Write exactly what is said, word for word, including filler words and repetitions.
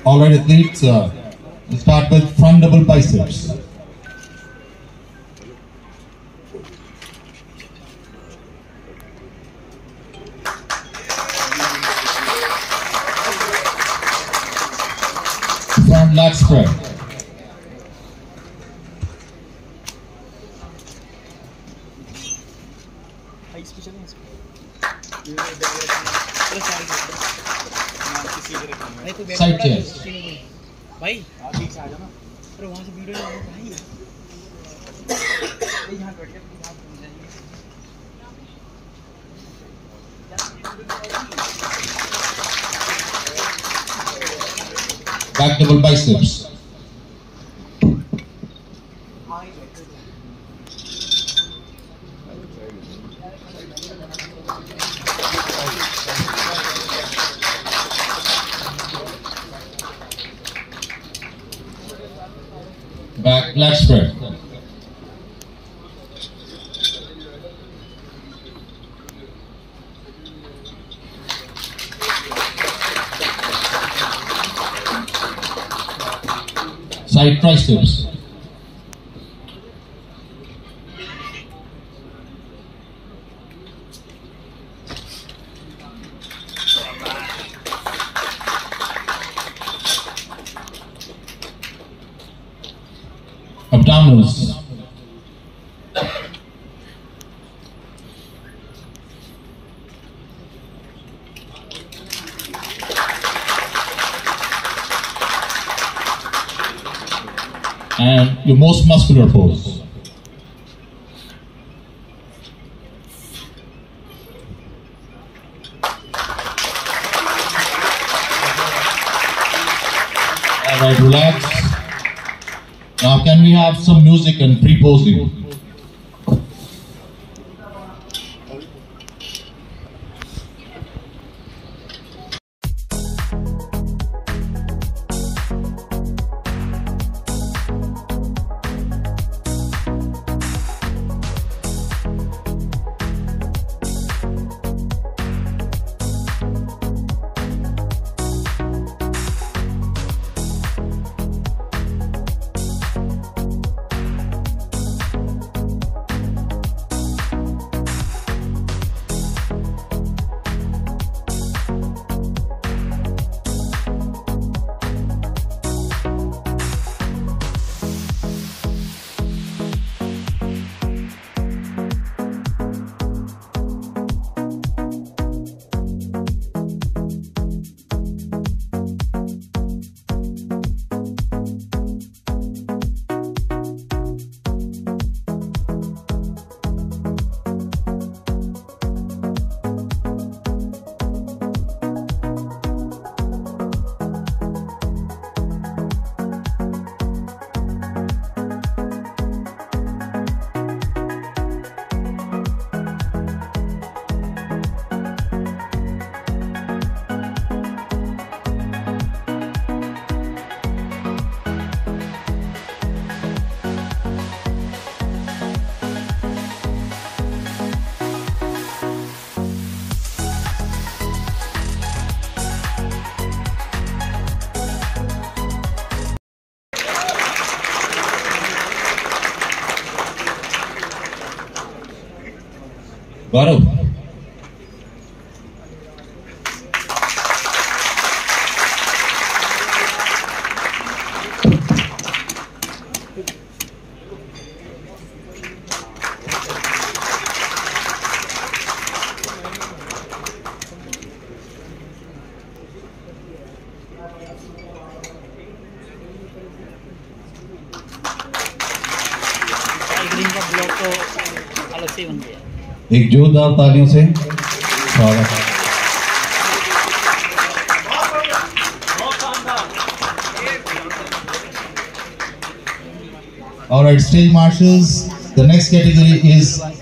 All right, athletes, uh, let's start with front double biceps. Front lat spread. Side chest. भाई आप बीच आ जाना अरे वहां से वीडियो ले भाई यहां बैठ के हाथ घूम जाएंगे Back double biceps. Back lat spread. Side triceps. Abdominals. And your most muscular pose. All right, relax. Now can we have some music and pre-posing? Gaurav. एक जोरदार तालियों से स्वागत है। All right, stage marshals. The next category is